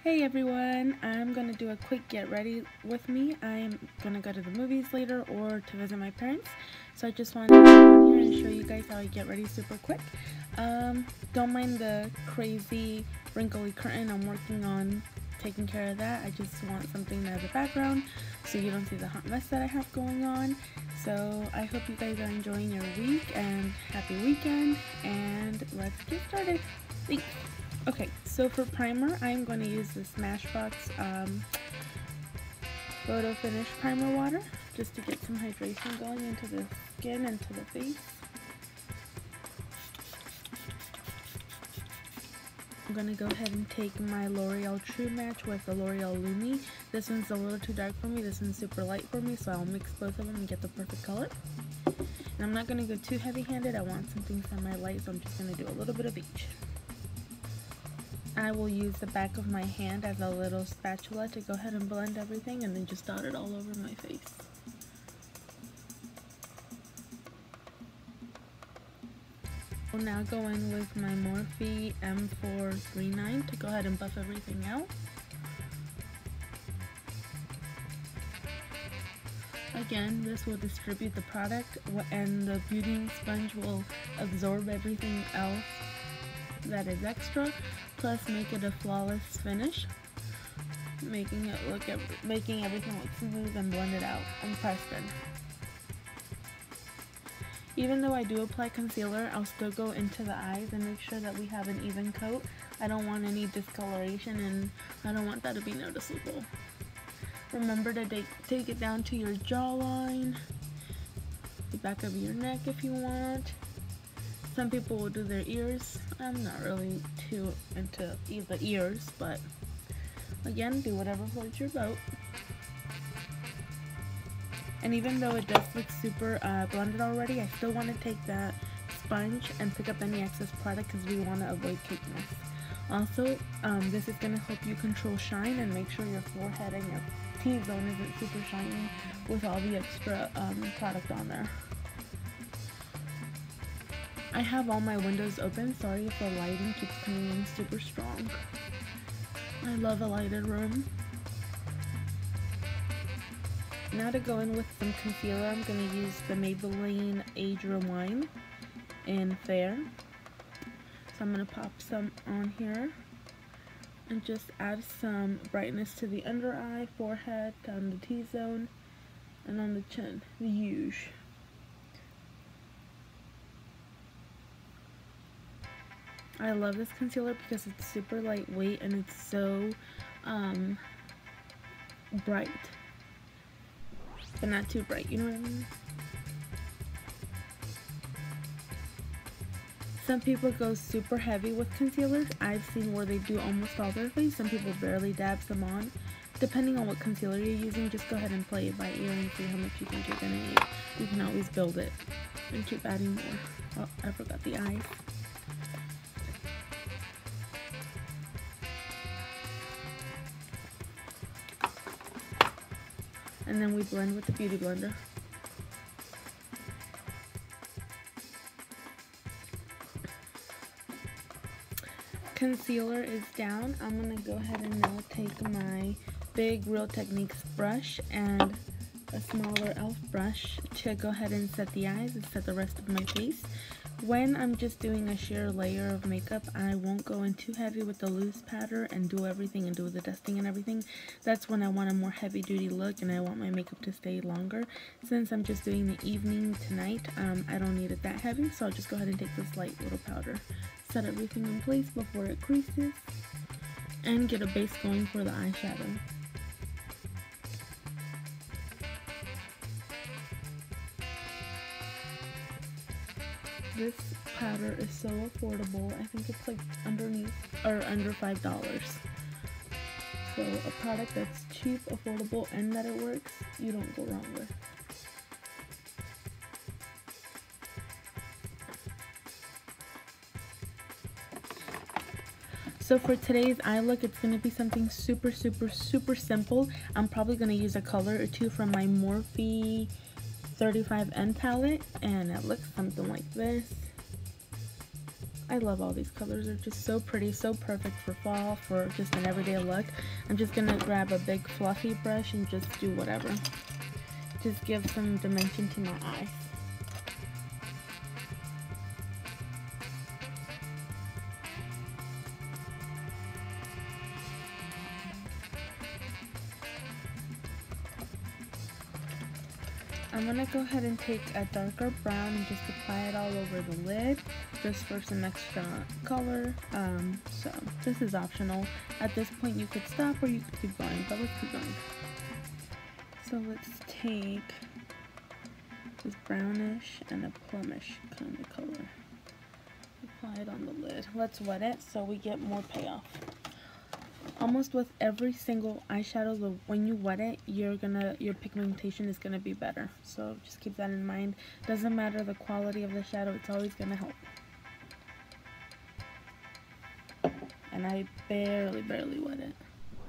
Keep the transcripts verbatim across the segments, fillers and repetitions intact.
Hey everyone, I'm going to do a quick get ready with me. I'm going to go to the movies later or to visit my parents. So I just wanted to come on here and show you guys how I get ready super quick. Um, don't mind the crazy wrinkly curtain. I'm working on taking care of that. I just want something as a background so you don't see the hot mess that I have going on. So I hope you guys are enjoying your week and happy weekend, and let's get started. Thanks. Okay, so for primer, I'm going to use the Smashbox um, Photo Finish Primer Water just to get some hydration going into the skin and to the face. I'm going to go ahead and take my L'Oreal True Match with the L'Oreal Lumi. This one's a little too dark for me, this one's super light for me, so I'll mix both of them and get the perfect color. And I'm not going to go too heavy-handed, I want something semi-light, so I'm just going to do a little bit of each. I will use the back of my hand as a little spatula to go ahead and blend everything and then just dot it all over my face. I'll now go in with my Morphe M four thirty-nine to go ahead and buff everything out. Again, this will distribute the product and the beauty sponge will absorb everything else that is extra, plus make it a flawless finish, making it look making everything look smooth and blended out and pressed in. Even though I do apply concealer, I'll still go into the eyes and make sure that we have an even coat. I don't want any discoloration and I don't want that to be noticeable. Remember to take, take it down to your jawline, the back of your neck if you want. Some people will do their ears. I'm not really too into the ears, but again, do whatever floats your boat. And even though it does look super uh, blended already, I still want to take that sponge and pick up any excess product because we want to avoid cakiness. Also, um, this is going to help you control shine and make sure your forehead and your T-zone isn't super shiny with all the extra um, product on there. I have all my windows open, sorry if the lighting keeps coming in super strong. I love a lighted room. Now to go in with some concealer, I'm going to use the Maybelline Age Rewind in Fair. So I'm going to pop some on here and just add some brightness to the under eye, forehead, down the T-zone, and on the chin, the huge. I love this concealer because it's super lightweight and it's so um, bright, but not too bright, you know what I mean? Some people go super heavy with concealers. I've seen where they do almost all their face. Some people barely dab them on. Depending on what concealer you're using, just go ahead and play it by ear and see how much you think you're gonna need. You can always build it and keep adding more. Oh, I forgot the eyes. And then we blend with the Beauty Blender. Concealer is down. I'm going to go ahead and now take my big Real Techniques brush and a smaller e l f brush to go ahead and set the eyes and set the rest of my face. When I'm just doing a sheer layer of makeup, I won't go in too heavy with the loose powder and do everything and do the dusting and everything. That's when I want a more heavy duty look and I want my makeup to stay longer. Since I'm just doing the evening tonight, um, I don't need it that heavy, so I'll just go ahead and take this light little powder. Set everything in place before it creases and get a base going for the eyeshadow. This powder is so affordable. I think it's like underneath or under five dollars. So a product that's cheap, affordable, and that it works, you don't go wrong with. So for today's eye look, it's going to be something super, super, super simple. I'm probably going to use a color or two from my Morphe thirty-five N palette, and it looks something like this. I love all these colors. They're just so pretty, so perfect for fall, for just an everyday look. I'm just gonna grab a big fluffy brush and just do whatever. Just give some dimension to my eyes. I'm going to go ahead and take a darker brown and just apply it all over the lid, just for some extra color. Um, so this is optional. At this point you could stop or you could keep going, but let's keep going. So let's take this brownish and a plumish kind of color. Apply it on the lid. Let's wet it so we get more payoff. Almost with every single eyeshadow, when you wet it, you're gonna your pigmentation is gonna be better. So just keep that in mind. Doesn't matter the quality of the shadow, it's always gonna help. And I barely, barely wet it.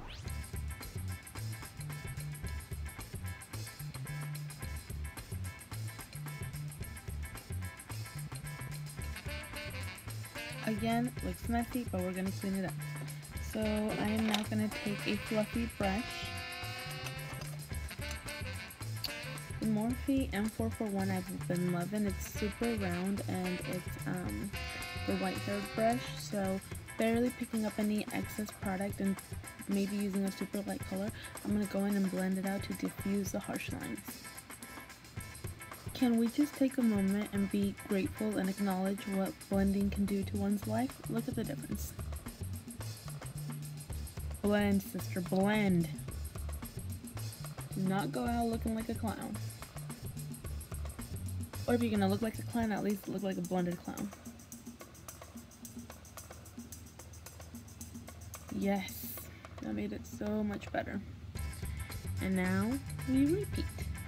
Again, looks messy, but we're gonna clean it up. So I am now going to take a fluffy brush. The Morphe M four forty-one I've been loving. It's super round and it's um, the white haired brush. So barely picking up any excess product and maybe using a super light color. I'm going to go in and blend it out to diffuse the harsh lines. Can we just take a moment and be grateful and acknowledge what blending can do to one's life? Look at the difference. Blend, sister, blend. Do not go out looking like a clown. Or if you're gonna look like a clown, at least look like a blended clown. Yes, that made it so much better. And now we repeat.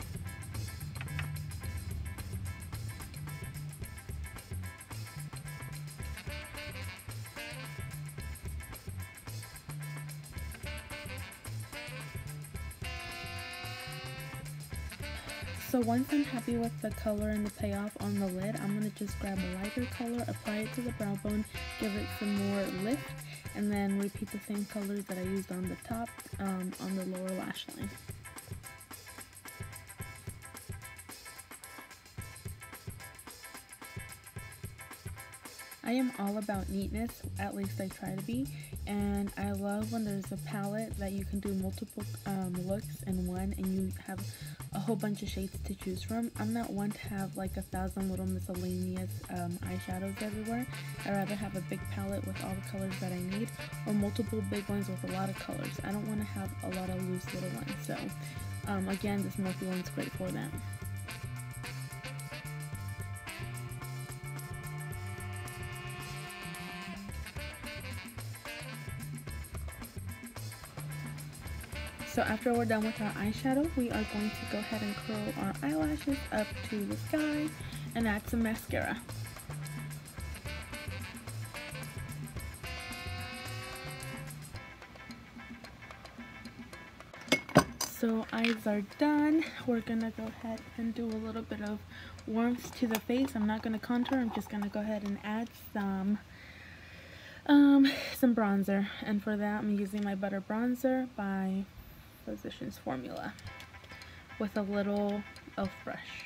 So once I'm happy with the color and the payoff on the lid, I'm going to just grab a lighter color, apply it to the brow bone, give it some more lift, and then repeat the same colors that I used on the top, um, on the lower lash line. I am all about neatness, at least I try to be, and I love when there's a palette that you can do multiple um, looks in one and you have a whole bunch of shades to choose from. I'm not one to have like a thousand little miscellaneous um, eyeshadows everywhere. I'd rather have a big palette with all the colors that I need, or multiple big ones with a lot of colors. I don't want to have a lot of loose little ones, so um, again, this Morphe one's great for that. So after we're done with our eyeshadow, we are going to go ahead and curl our eyelashes up to the sky and add some mascara. So eyes are done. We're gonna go ahead and do a little bit of warmth to the face. I'm not gonna contour, I'm just gonna go ahead and add some um, some bronzer. And for that, I'm using my Butter Bronzer by Physicians Formula with a little e l f brush.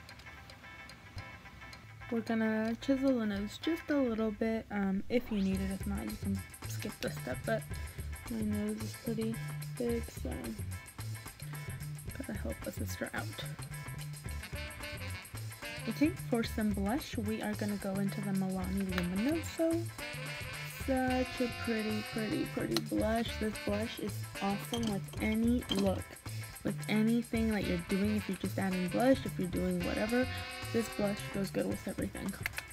We're gonna chisel the nose just a little bit, um, if you need it. If not, you can skip this step, but my nose is pretty big, so gotta help a sister out. Okay, for some blush, we are gonna go into the Milani Luminoso. Such a pretty, pretty, pretty blush. This blush is awesome with any look, with anything that you're doing. If you're just adding blush, if you're doing whatever, this blush goes good with everything.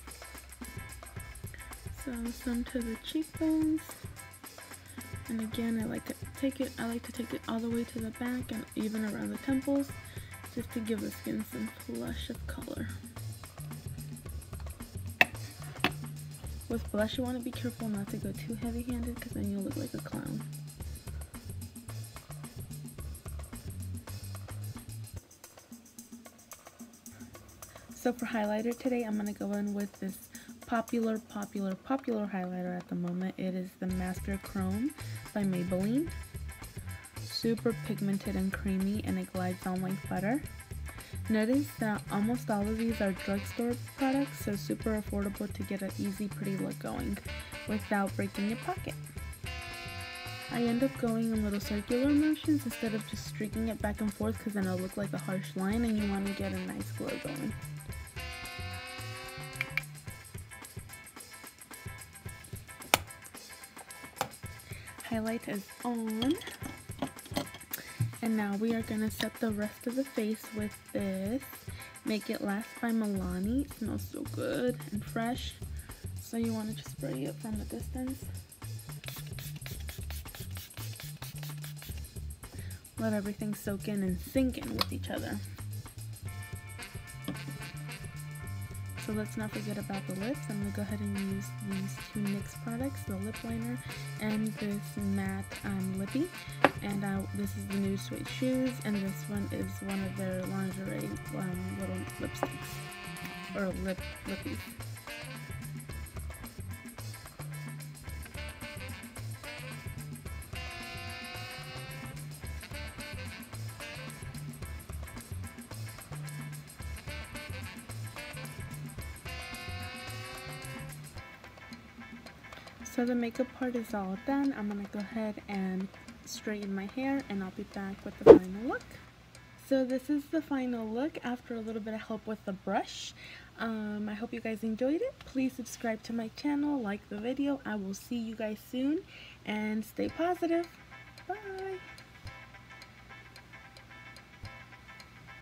So some to the cheekbones, and again, I like to take it. I like to take it all the way to the back and even around the temples, just to give the skin some flush of color. With blush, you want to be careful not to go too heavy-handed, because then you'll look like a clown. So for highlighter today, I'm going to go in with this popular, popular, popular highlighter at the moment. It is the Master Chrome by Maybelline. Super pigmented and creamy, and it glides on like butter. Notice that almost all of these are drugstore products, so super affordable to get an easy, pretty look going without breaking your pocket. I end up going in little circular motions instead of just streaking it back and forth, because then it'll look like a harsh line and you want to get a nice glow going. Highlight is on. And now we are going to set the rest of the face with this Make It Last by Milani. It smells so good and fresh. So you want to just spray it from a distance. Let everything soak in and sink in with each other. So let's not forget about the lips. I'm going to go ahead and use these two NYX products, the lip liner and this matte um, lippy. And uh, this is the Nude Suede Shoes, and this one is one of their lingerie um, little lipsticks, or lip lippies. So the makeup part is all done. I'm going to go ahead and straighten my hair, and I'll be back with the final look. So this is the final look after a little bit of help with the brush. Um, I hope you guys enjoyed it. Please subscribe to my channel, like the video. I will see you guys soon, and stay positive. Bye!